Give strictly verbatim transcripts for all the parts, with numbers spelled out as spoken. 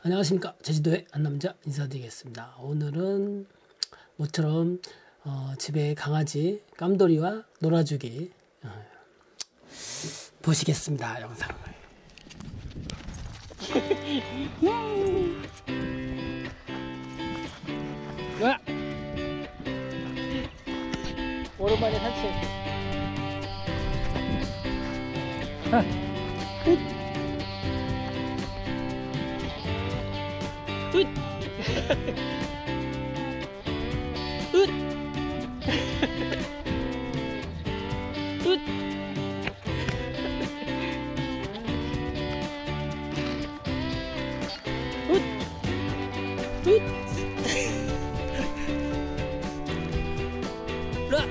안녕하십니까. 제주도의 한남자 인사드리겠습니다. 오늘은 모처럼 어, 집에 강아지 깜돌이와 놀아주기 어, 보시겠습니다. 영상을. 와! 오랜만에 산책. 아, 훗! 훗! 훗! 훗! 훗! 훗! 라!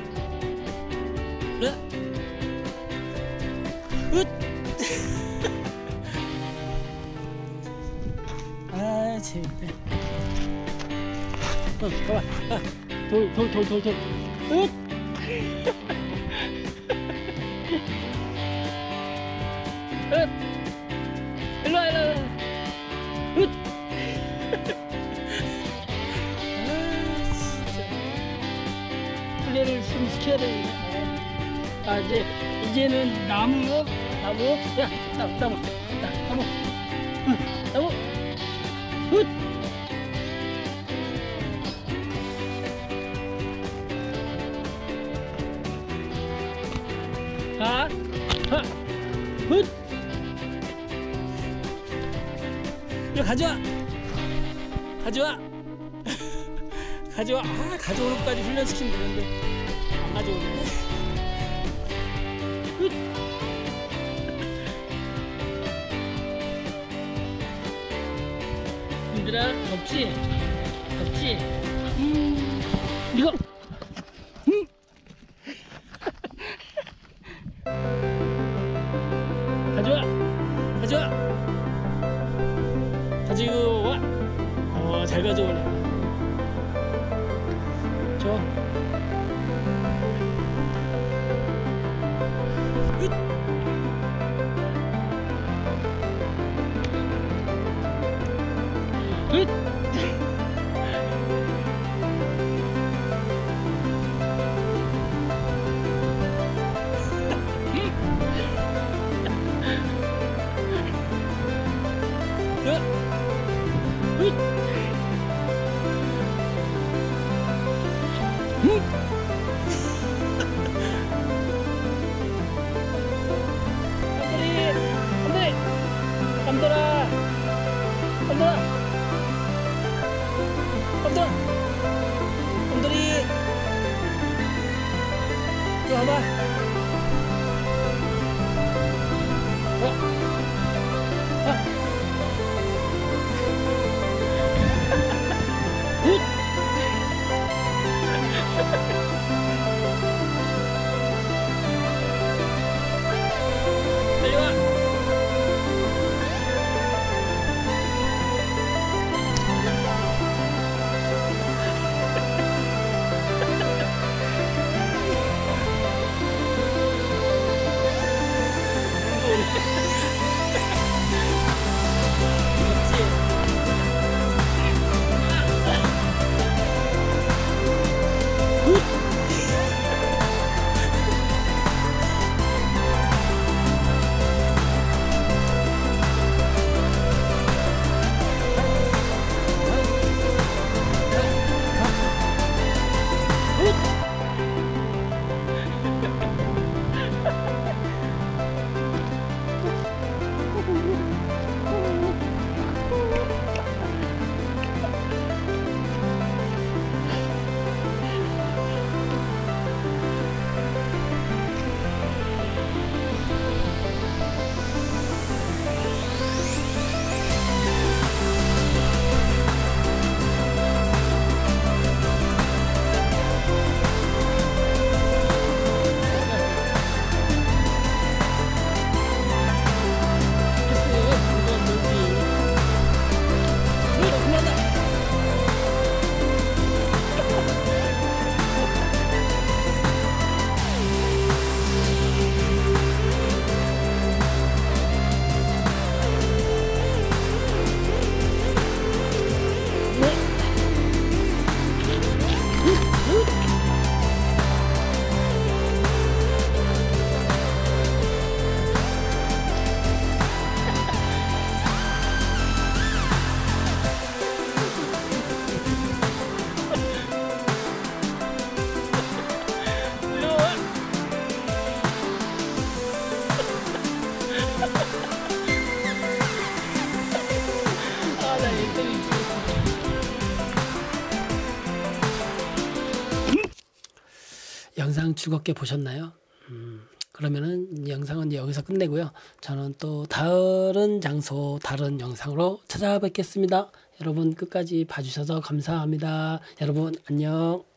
라! 훗! 아, 재밌다. 어, 봐봐. 아, 돌, 돌, 돌, 돌, 돌. 훗! 훗! 일로와, 일로와. 훗! 아, 진짜. 플레이를 좀 시켜야 되겠네. 아, 이제, 이제는 나무, 나무, 야, 나무, 나무, 나, 나무, 응, 나무, 훗! 하, 하, 훗! 이거 가져와! 가져와! 가져와! 아, 가져오는 것까지 훈련시키면 되는데 안 가져오네. 훗! 얘들아, 덥지? 덥지? 음, 이거! 음! 가져와! 가져와! 가지고 와! 어, 잘 가져오네. 줘. 훗! 훗! 훗! 훗! 깜돌이! 깜돌이! 깜돌아! 깜돌아! 깜돌아! 깜돌이! 이리 와봐. 어? 아! 훗! 영상 즐겁게 보셨나요? 음, 그러면은 이 영상은 여기서 끝내고요. 저는 또 다른 장소, 다른 영상으로 찾아뵙겠습니다. 여러분 끝까지 봐주셔서 감사합니다. 여러분 안녕.